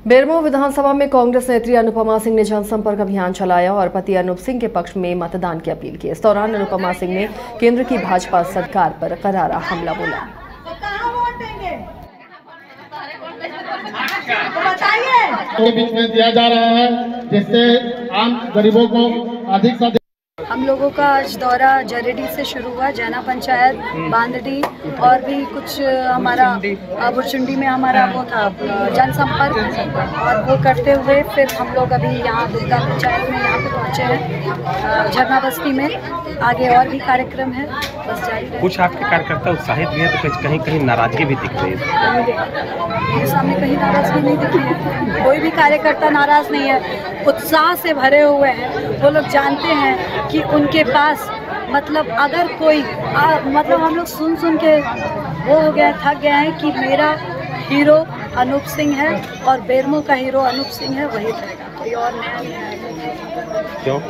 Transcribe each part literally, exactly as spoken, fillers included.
बेरमो विधानसभा में कांग्रेस नेत्री अनुपमा सिंह ने जनसंपर्क अभियान चलाया और पति अनूप सिंह के पक्ष में मतदान की अपील की। इस दौरान अनुपमा सिंह ने केंद्र की भाजपा सरकार पर करारा हमला बोला। के बीच में दिया जा रहा है, जिससे आम गरीबों को अधिक से हम लोगों का आज दौरा जरेडी से शुरू हुआ, जैना पंचायत, बांदडी और भी कुछ हमारा बुरचुंडी में हमारा वो था जनसंपर्क, और वो करते हुए फिर हम लोग अभी यहाँ दुर्गा पंचायत में यहाँ पे पहुँचे हैं, झरना बस्ती में। आगे और भी कार्यक्रम है, बस जारी है। कुछ आपके कार्यकर्ता उत्साहित भी है तो कहीं कहीं नाराजगी भी दिख रही है। मेरे सामने कहीं नाराजगी नहीं दिख रही है, कोई भी कार्यकर्ता नाराज नहीं है, उत्साह से भरे हुए हैं। वो लोग जानते हैं कि उनके पास मतलब अगर कोई आ, मतलब हम लोग सुन सुन के वो हो गए, थक गए हैं कि मेरा हीरो अनूप सिंह है और बेरमो का हीरो अनूप सिंह है, वही रहेगा, कोई और नया नहीं है। क्यों?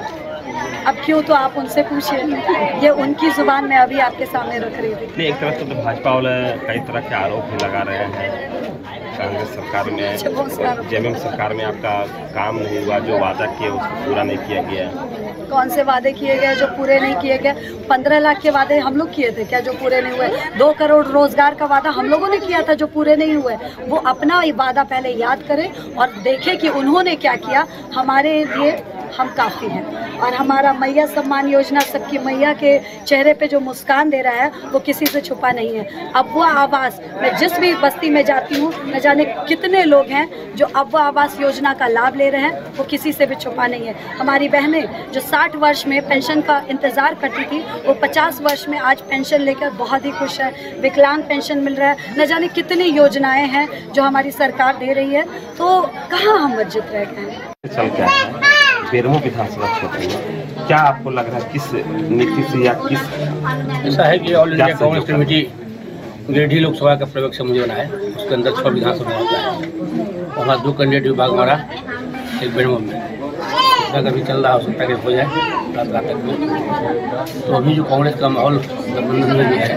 अब क्यों तो आप उनसे पूछिए, ये उनकी जुबान में अभी आपके सामने रख रही थी। एक तरफ से तो भाजपा वाले कई तरह के आरोप भी लगा रहे हैं। कांग्रेस सरकार में, जेएमएम सरकार में आपका काम नहीं हुआ, जो वादा किए उसको पूरा नहीं किया गया। कौन से वादे किए गए जो पूरे नहीं किए गए? पंद्रह लाख के वादे हम लोग किए थे क्या जो पूरे नहीं हुए? दो करोड़ रोजगार का वादा हम लोगों ने किया था जो पूरे नहीं हुए। वो अपना वादा पहले याद करें और देखें कि उन्होंने क्या किया। हमारे लिए हम काफ़ी हैं और हमारा मैया सम्मान योजना सबकी मैया के चेहरे पे जो मुस्कान दे रहा है वो किसी से छुपा नहीं है। अबवा आवास, मैं जिस भी बस्ती में जाती हूँ न जाने कितने लोग हैं जो अबवा आवास योजना का लाभ ले रहे हैं, वो किसी से भी छुपा नहीं है। हमारी बहनें जो साठ वर्ष में पेंशन का इंतज़ार करती थी वो पचास वर्ष में आज पेंशन लेकर बहुत ही खुश है। विकलांग पेंशन मिल रहा है, न जाने कितनी योजनाएँ हैं जो हमारी सरकार दे रही है, तो कहाँ हम वंचित रह गए हैं। बेरमो विधानसभा क्षेत्र में क्या आपको लग रहा है, किस नीति से या किस? ऐसा है कि all India Congress committee Giridih Lok Sabha का प्रवक्ता समिति बना है, उसके अंदर छः विधानसभा होता है। वहाँ दो कैंडिडेट विभाग हमारा एक बेरमो में उसका कभी चल रहा हो सकता है कि हो जाए रात रात तक में। तो अभी जो कांग्रेस का माहौल गठबंधन में भी है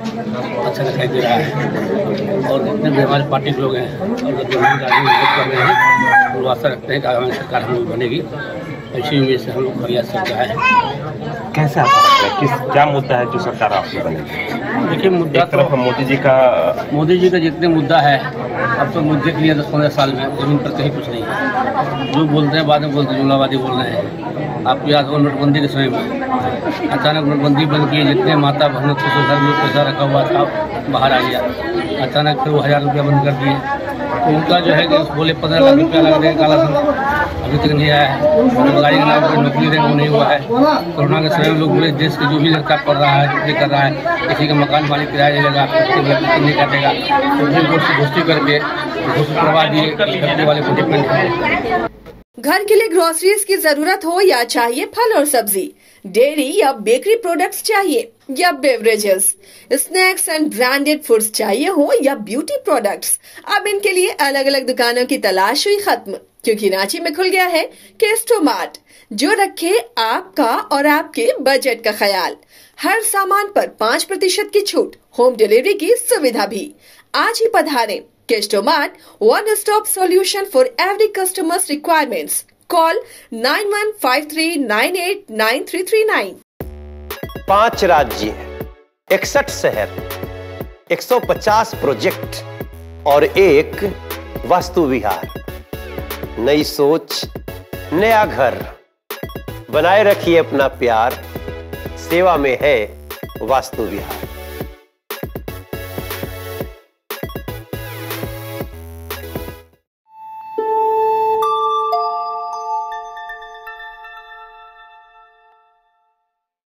अच्छा दिखाई दे रहा है, और जितने भी हमारे पार्टी के लोग हैं और गठबंधन का कर रहे हैं, वो आशा रखते हैं कि आगामी सरकार हम लोग बनेगी। इसी उम्मीद से हम लोग प्रयास चल रहा है। कैसे आशा रखते हैं, किस क्या मुद्दा है जो सरकार आपसे बनेगी? देखिए, मुद्दा एक तरफ मोदी जी का मोदी जी का जितने मुद्दा है, अब तो मुद्दे के लिए दस पंद्रह साल में जमीन पर कहीं कुछ नहीं है। जो बोलते हैं बाद में बोलते हैं, जुमलाबादी बोल रहे हैं। आपको याद हो नोटबंदी के समय में अचानक नोटबंदी बंद की, जितने माता बहनों को सौ घर में पैसा रखा हुआ था बाहर आ गया, अचानक फिर वो हज़ार रुपया बंद कर दिए। तो उनका जो है कि बोले पंद्रह लाख रुपया लगा देगा काला धन, अभी तक नहीं आया है। महंगाई के नाम पर नौकरी देना नहीं हुआ है। कोरोना के समय में लोग बोले देश के जो भी लड़का पढ़ रहा है, नौकरी कर रहा है, किसी का मकान मालिक किराया देगा, किसी नहीं काटेगा, तो फिर घोषणा करके घोषणा करवा दिए करने वाले को डिपेंड है। घर के लिए ग्रोसरीज की जरूरत हो या चाहिए फल और सब्जी, डेयरी या बेकरी प्रोडक्ट्स चाहिए या beverages, snacks and branded foods चाहिए हो या ब्यूटी प्रोडक्ट्स, अब इनके लिए अलग अलग दुकानों की तलाश हुई खत्म, क्योंकि रांची में खुल गया है केस्टोमार्ट, जो रखे आपका और आपके बजट का ख्याल। हर सामान पर पाँच प्रतिशत की छूट, होम डिलीवरी की सुविधा भी। आज ही पधारें। केस्टोमार्ट, one stop solution for every customer's requirements. Call nine one five three nine eight nine three three nine. पांच राज्य, इकसठ शहर, एक सौ पचास प्रोजेक्ट और एक वास्तु विहार। नई सोच, नया घर। बनाए रखिए अपना प्यार, सेवा में है वास्तु विहार।